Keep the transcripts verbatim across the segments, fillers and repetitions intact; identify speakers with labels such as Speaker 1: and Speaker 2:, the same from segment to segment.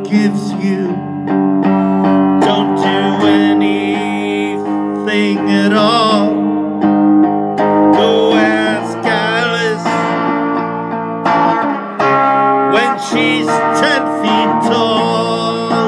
Speaker 1: gives you. Don't do anything at all. Go ask Alice when she's ten feet tall.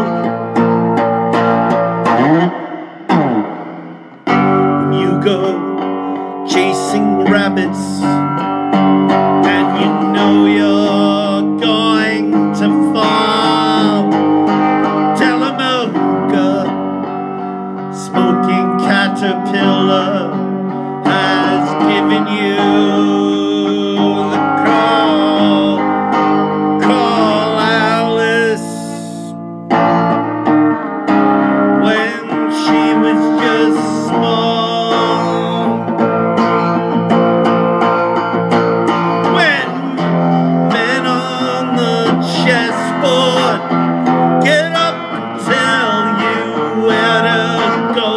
Speaker 1: When you go chasing rabbits and you know you're going to fall, tell a mocha smoking caterpillar has given you the call. Call Alice when she was just small. When men on the chessboard get up and tell you where to go,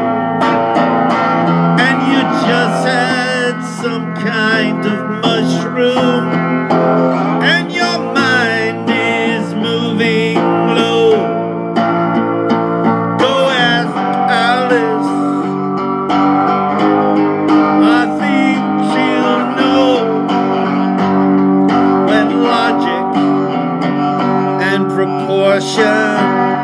Speaker 1: and you just had some kind of mushroom and your mind is moving low, go ask Alice. I think she'll know when logic and proportion